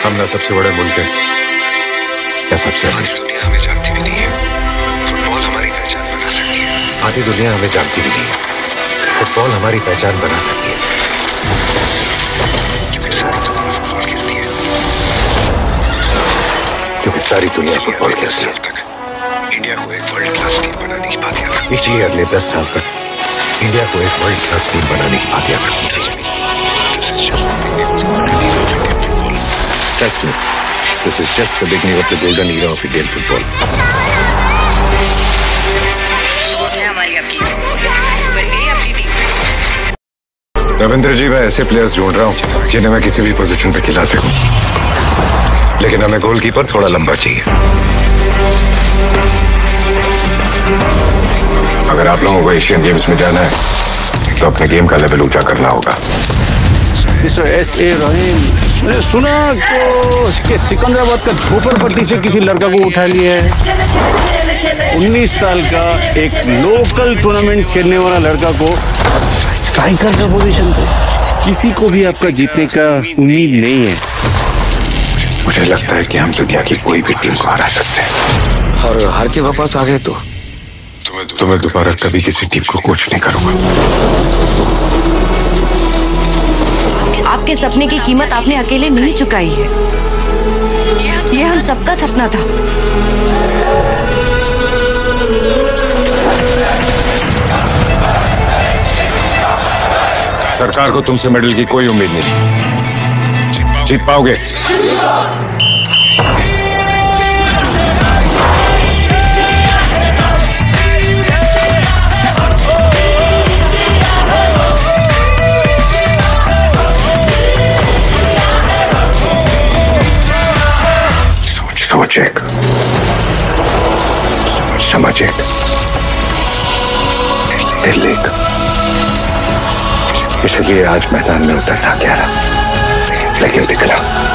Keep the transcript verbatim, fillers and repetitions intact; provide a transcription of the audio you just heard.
हम ना सबसे बड़े मुल्क हैं या सबसे अमीर। दुनिया हमें जानती भी नहीं है, फुटबॉल हमारी पहचान बना सकती है। आधी दुनिया हमें जानती भी नहीं है, फुटबॉल हमारी पहचान बना सकती है। क्योंकि सारी दुनिया फुटबॉल खेलती है। क्योंकि सारी दुनिया फुटबॉल खेलती है। तक इंडिया को एक वर्ल्ड क्लास टीम बनाने की बात याद। इसलिए अगले दस साल तक इंडिया को एक वर्ल्ड क्लास टीम बनाने की बात याद रखनी चाहिए। Trust me, this is just the beginning of the golden era of Indian football. सोच है हमारी आपकी बन गई अपनी टीम। रविंद्र जी, मैं ऐसे प्लेयर्स ढूंढ रहा हूँ जिन्हें मैं किसी भी पोजीशन पे खिला सकूं, लेकिन हमें गोलकीपर थोड़ा लंबा चाहिए। अगर आप लोगों को एशियन गेम्स में जाना है तो अपने गेम का लेवल ऊंचा करना होगा। मिस्टर एस ए रहीम, मैंने सुना तो कि सिकंदराबाद का झोपड़पट्टी से किसी लड़का को उठा लिया है। उन्नीस साल का एक लोकल टूर्नामेंट खेलने वाला लड़का को स्ट्राइकर का पोजीशन पे। किसी को भी आपका जीतने का उम्मीद नहीं है। मुझे लगता है कि हम दुनिया की कोई भी टीम को हरा सकते हैं। और हार के वापस आ गए तो तो मैं दोबारा कभी किसी टीम को कोच नहीं करूंगा। आपके सपने की कीमत आपने अकेले नहीं चुकाई है, ये हम सबका सपना था। सरकार को तुमसे मेडल की कोई उम्मीद नहीं। जीत पाओगे। सोच एक, समझ एक, दिल एक। इसलिए आज मैदान में उतरना क्या रहा, लेकिन दिख रहा